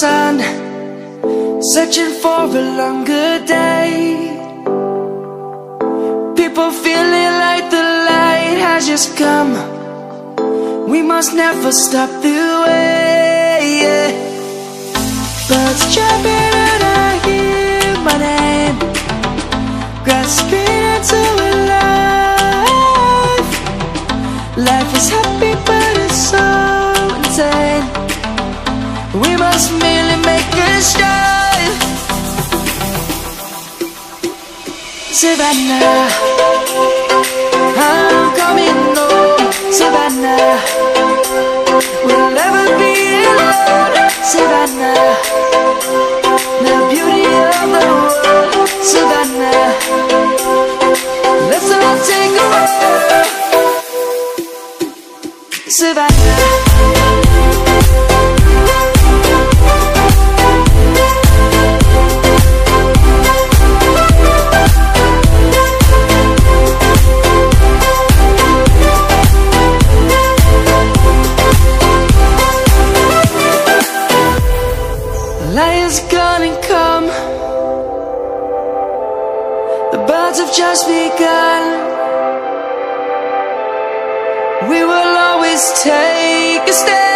sun, searching for a longer day. People feeling like the light has just come. We must never stop the way, yeah. Birds chirping and I hear my name, grasping into a life. Life is happy but it's so insane. We must merely make a start. Savannah, I'm coming home. Savannah, we'll never be alone. Savannah, the beauty of the world. Savannah, let's all take a walk. Savannah. Light is gonna come. The birds have just begun. We will always take a stand.